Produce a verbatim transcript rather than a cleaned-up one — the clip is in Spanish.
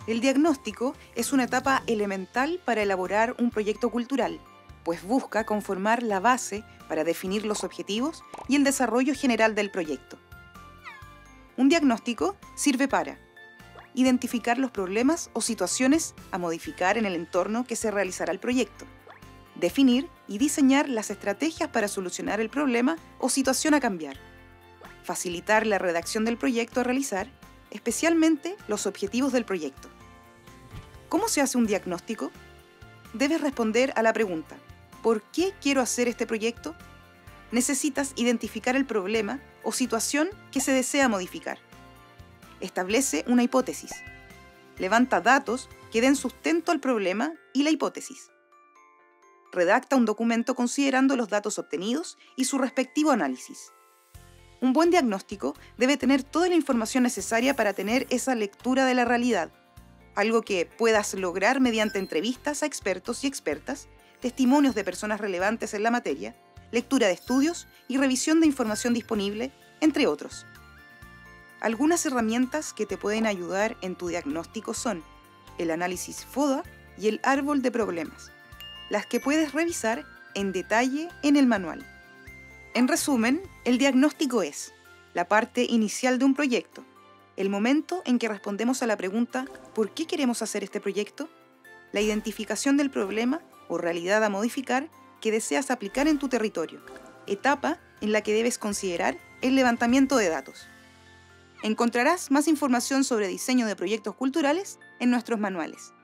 El diagnóstico es una etapa elemental para elaborar un proyecto cultural, pues busca conformar la base para definir los objetivos y el desarrollo general del proyecto. Un diagnóstico sirve para identificar los problemas o situaciones a modificar en el entorno que se realizará el proyecto, definir y diseñar las estrategias para solucionar el problema o situación a cambiar, facilitar la redacción del proyecto a realizar, especialmente los objetivos del proyecto. ¿Cómo se hace un diagnóstico? Debes responder a la pregunta: ¿por qué quiero hacer este proyecto? Necesitas identificar el problema o situación que se desea modificar. Establece una hipótesis. Levanta datos que den sustento al problema y la hipótesis. Redacta un documento considerando los datos obtenidos y su respectivo análisis. Un buen diagnóstico debe tener toda la información necesaria para tener esa lectura de la realidad, algo que puedas lograr mediante entrevistas a expertos y expertas, testimonios de personas relevantes en la materia, lectura de estudios y revisión de información disponible, entre otros. Algunas herramientas que te pueden ayudar en tu diagnóstico son el análisis FODA y el árbol de problemas, las que puedes revisar en detalle en el manual. En resumen, el diagnóstico es la parte inicial de un proyecto, el momento en que respondemos a la pregunta ¿por qué queremos hacer este proyecto?, la identificación del problema o realidad a modificar que deseas aplicar en tu territorio, etapa en la que debes considerar el levantamiento de datos. Encontrarás más información sobre diseño de proyectos culturales en nuestros manuales.